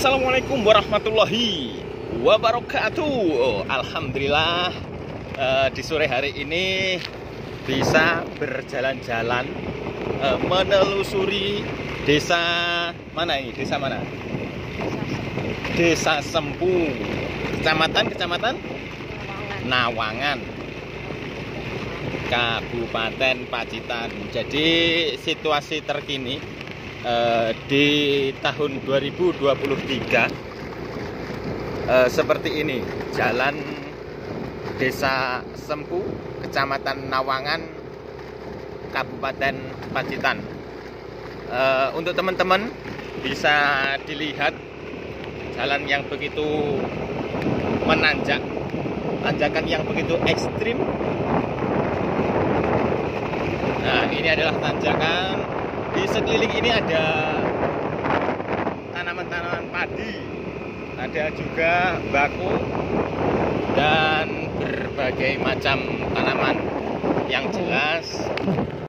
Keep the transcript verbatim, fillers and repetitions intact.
Assalamualaikum warahmatullahi wabarakatuh. Oh, Alhamdulillah eh, di sore hari ini bisa berjalan-jalan eh, menelusuri desa mana ini? Desa mana? Desa Sempu, kecamatan kecamatan Nawangan, Kabupaten Pacitan. Jadi situasi terkini Uh, di tahun dua ribu dua puluh tiga uh, seperti ini jalan Desa Sempu, Kecamatan Nawangan, Kabupaten Pacitan. Uh, untuk teman-teman bisa dilihat jalan yang begitu menanjak, tanjakan yang begitu ekstrim. Nah, ini adalah tanjakan. Di sekeliling ini ada tanaman-tanaman padi, ada juga bako dan berbagai macam tanaman yang jelas